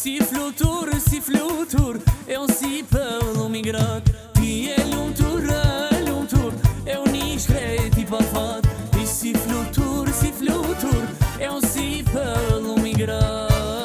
si flutur, eu si pelo migrat. Ti e lumtur, eu nici credi parfat. Si flutur, eu si pelo migrat.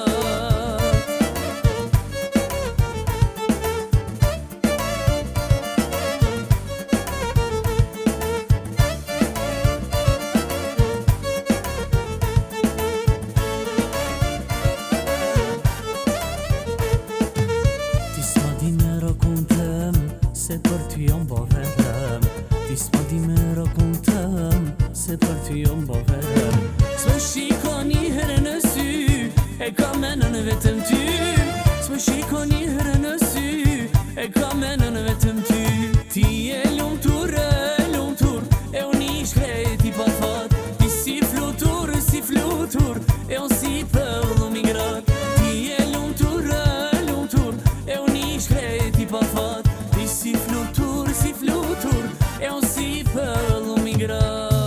Se për ty jom bo verëm, ti s'ma di me rakontëm, se për ty jom bo verëm. S'më shiko një herë në sy, e ka menën vetëm ty. S'më shiko një herë në sy, e ka menën vetëm ty. Ti e lumtur, eu nici credi parfat. Ti si flutur, eu si pelo migrat. Ti e lumtur, eu nici credi parfat. Si flutur, eu si pelo migrat.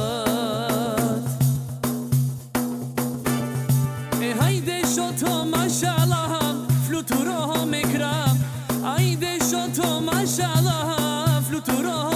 E hajde shoto mashallah, fluturoho me kram. Hajde shoto mashallah, fluturoho